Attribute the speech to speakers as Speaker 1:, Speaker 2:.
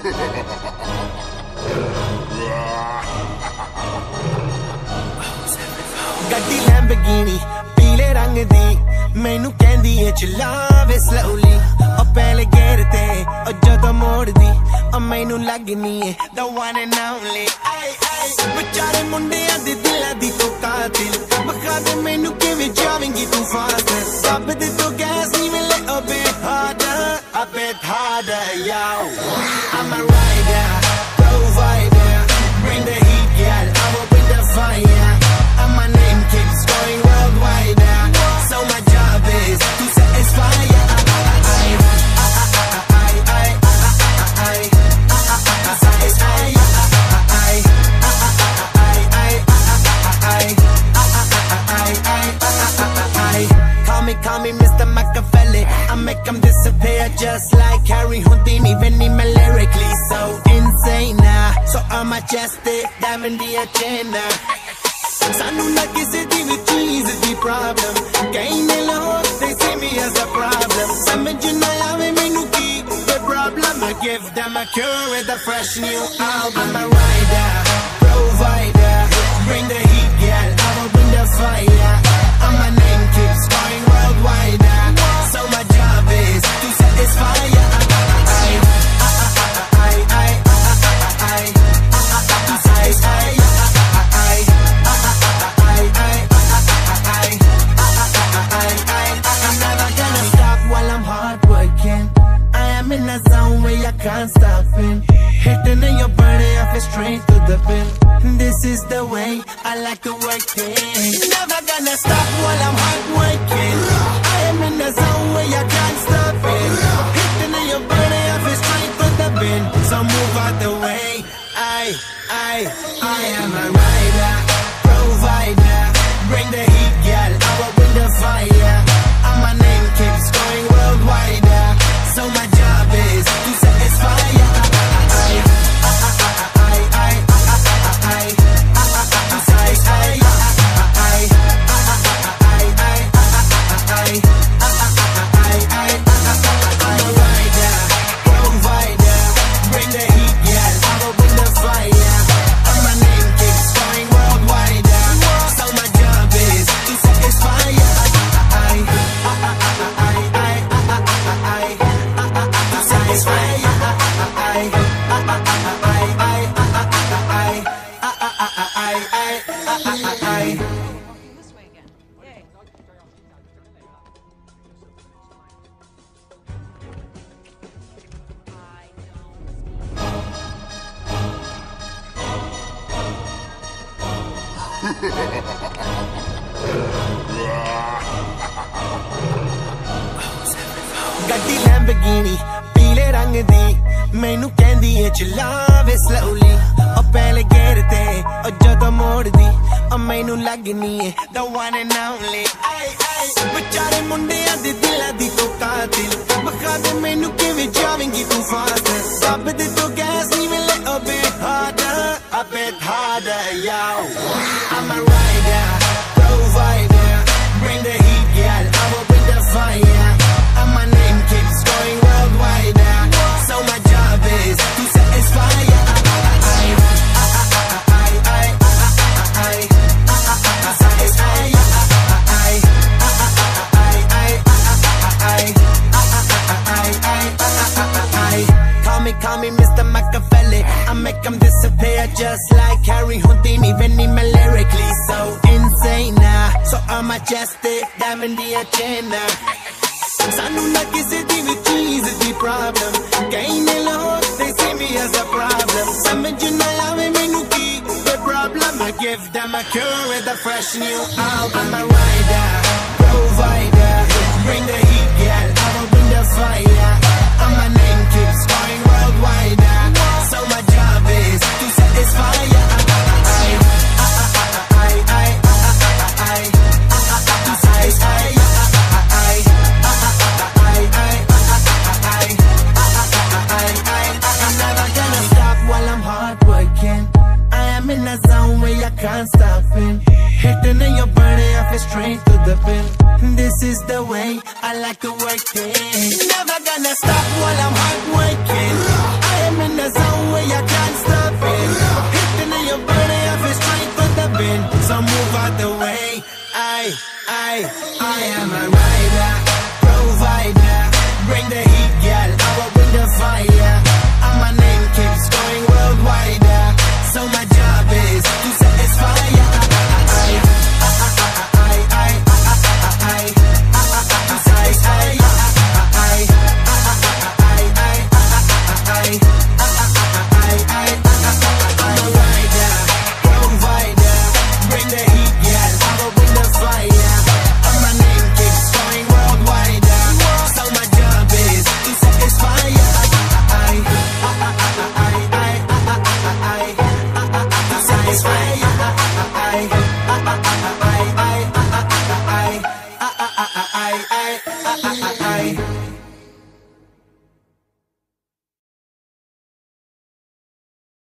Speaker 1: ਗੱਡੀ ਲੈਂਬਰਗਿਨੀ ਪੀਲੇ ਰੰਗ ਦੀ ਮੈਨੂੰ ਕਹਿੰਦੀ ਏ ਚਲਾਵੇ ਸਲੋਲੀ ਉਹ ਪਹਿਲੇ ਗੇਅਰ ਤੇ ਉਹ ਜਦੋਂ ਮੋੜਦੀ ਉਹ ਮੈਨੂੰ ਲੱਗਨੀ ਏ the one and only ਵਿਚਾਰੇ ਮੁੰਡਿਆਂ ਦੇ ਦਿਲਾਂ ਦੀ ਤੂੰ ਕਾਤਿਲ ਬਖਾ ਦੇ ਮੈਨੂੰ ਕਿਵੇਂ ਜਾਵੇਂਗੀ ਤੂੰ ਫਾਸਟ ਸਭ ਦੇ ਤੂੰ ਗੈਸ ਨਹੀਂ ਮਿਲੇ a bit harder yo I'm a rider provider bring the heat girl I will bring the fire and my name keeps going worldwide so my job is to satisfy Call me Mr. Machiavelli I make them disappear just like Harry Houdini When I'm lyrically so insane So I'm majestic, diamond the agenda Sanu na kisi di vi cheese di problem Kahin lahore, they see me as a problem Samajh na aave mainu ki the problem I give them a cure with a fresh new album I'm a rider, provider Bring the heat, girl, I will bring the fire And my name keeps going worldwide So my job is to satisfy I'm never gonna stop while I'm hard working I am in a zone where I can't stop it Hitting in your body, I feel straight to the pin This is the way I like to work it Never gonna stop while I'm hard working I am in a zone where I can't stop it Hitting in your body, I feel straight to the pin So move out the way I am a rider, provider Bring the heat, girl, I will bring the fire And my name keeps going worldwide So my job is to satisfy ਗੱਡੀ Lamborghini ਪੀਲੇ ਰੰਗ ਦੀ ਮੈਨੂੰ ਕਹਿੰਦੀ ਏ ਚਲਾਵੇ slowly ਉਹ ਪਹਿਲੇ gear ਤੇ ਉਹ ਜਦੋਂ ਮੋੜਦੀ ਉਹ ਮੈਨੂੰ ਲੱਗਨੀ ਏ the one and only ਵਿਚਾਰੇ ਮੁੰਡਿਆਂ ਦੇ ਦਿਲਾਂ ਦੀ ਤੂੰ ਕਾਤਿਲ ਬਖਾ ਦੇ ਮੈਨੂੰ ਕਿਵੇਂ ਜਾਵੇਂਗੀ ਤੂੰ ਫਾਸਟ ਸਭ ਦੇ ਤੂੰ ਗੈਸ ਨਹੀਂ ਮਿਲੇ a bit harder yo I'm a rider, provider Bring the heat, girl, I will bring the fire And my name keeps going worldwide So my job is to satisfy Call me Mr. Machiavelli I make them disappear just like Harry Houdini When I'm lyrically so insane So I'm majestic, diamond the agenda Sanu na kisi di vi cheese di problem Kahin lahore, they see me as a problem Samajh na aave mainu ki the problem I give them a cure with a fresh new album I'm a rider, provider Bring the heat, girl, I will bring the fire And my name keeps going worldwide So my job is to satisfy I'm never gonna stop while I'm hard working I am in a zone where I can't stop it Hitting in your body, I feel straight to the pin This is the way I like to work it Never gonna stop while I'm hard working I am in a zone move out the way. I am a rider, provider. Bring the heat, girl, I will bring the fire. And my name keeps going worldwide. So my job is to satisfy ya. I